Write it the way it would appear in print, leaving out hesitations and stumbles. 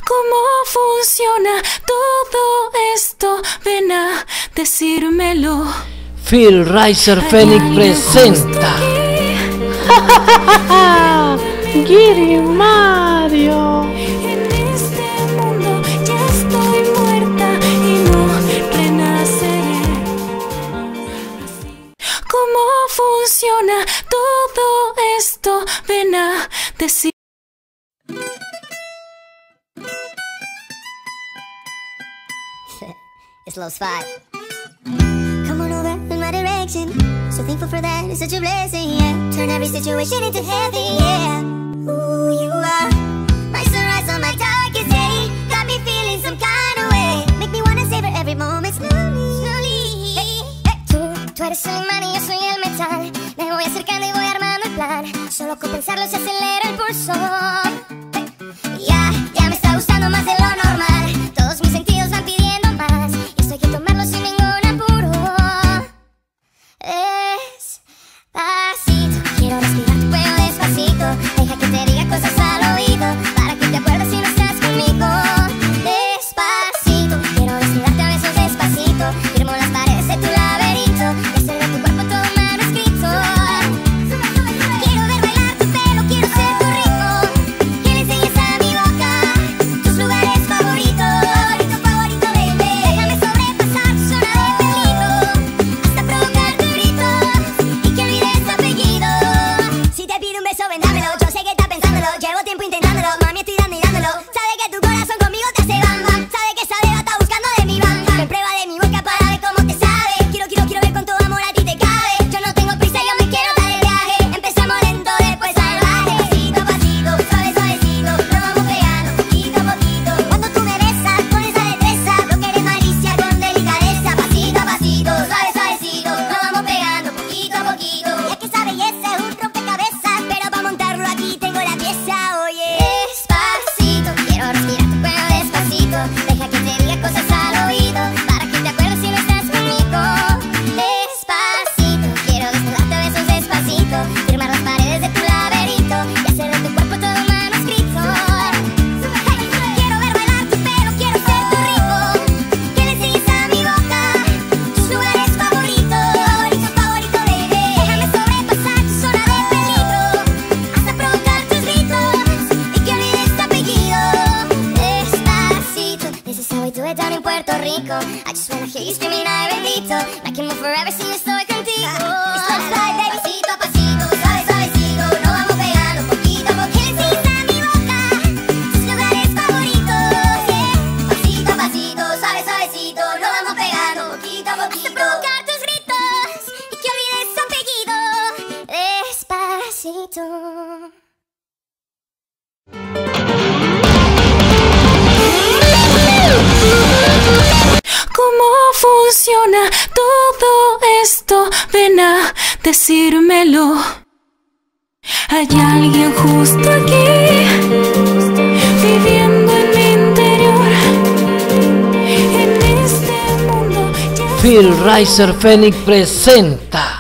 ¿Cómo funciona todo esto? Ven a decírmelo. Phil Riser Phoenix presenta Giri Mario. En este mundo ya estoy muerta y no renaceré. ¿Cómo funciona todo esto? Ven a decir. It's Los 5. Come on over in my direction. So thankful for that, it's such a blessing, yeah. Turn every situation into heaven, yeah. Ooh, you are my sunrise on my darkest day. Got me feeling some kind of way. Make me wanna savor every moment slowly, slowly. Hey, hey. Tú eres el imán y yo soy el metal. Me voy acercando y voy armando el plan. Solo con pensarlo se acelera el pulso. Hey. Ya me está gustando más de lo normal. Todos mis sentidos van pidiendo más. Hay que tomarlo sin ningún apuro. Despacito, quiero respirar tu cuello despacito. Deja que te diga cosas al oído, para que te acuerdes si no estás conmigo. Despacito, quiero desnudarte a besos despacito. Firmo las paredes de tu laberinto y hacer de tu cuerpo todo un manuscrito. Quiero ver bailar tu pelo, quiero ser tu ritmo. Que le enseñes a mi boca tus lugares favoritos. Llevo tiempo intentándolo, mami, estoy dando y dándolo. Sabe que tu corazón conmigo te hace bam bam. Sabe que esa beba está buscando de mi banda. Me prueba de mi boca para ver cómo te sabe. Quiero ver con tu amor a ti te cabe. Yo no tengo prisa, yo me quiero dar el viaje. Empezamos lento, después salvaje. Pasito a pasito, suave suavecito. Nos vamos pegando poquito a poquito. Cuando tú me besas con esa destreza, lo que eres malicia con delicadeza. Pasito a pasito, suave suavecito. Nos vamos pegando poquito a poquito. Y es que esa belleza es un rompecabezas, pero para montarlo aquí tengo la pieza. Despacito, quiero respirar tu cuello despacito. Deja que te diga cosas al oído, para que te acuerdes si no estás conmigo. Despacito, quiero desnudarte a besos despacito. Firmar las paredes de tu laberinto y hacer de tu cuerpo todo un manuscrito. Hey, quiero ver bailar tu pelo, quiero ser tu ritmo. Que le enseñes a mi boca tus lugares favoritos. Favorito, baby. Déjame sobrepasar tu zona de peligro, hasta provocar tus gritos. This is how we do it down in Puerto Rico. I just wanna hear you screaming, ay bendito. I can move forever si yo estoy contigo. It's Los 5, baby. Pasito a pasito, suave suavecito. Nos vamos pegando poquito a poquito. Que le enseñes a mi boca tus lugares favoritos, yeah. Pasito a pasito, suave suavecito. Nos vamos pegando poquito a poquito. Hasta provocar tus gritos y que olvides tu apellido. Despacito. ¿Cómo funciona todo esto? Ven a decírmelo. Hay alguien justo aquí, viviendo en mi interior. En este mundo ya Phil Riser Phoenix presenta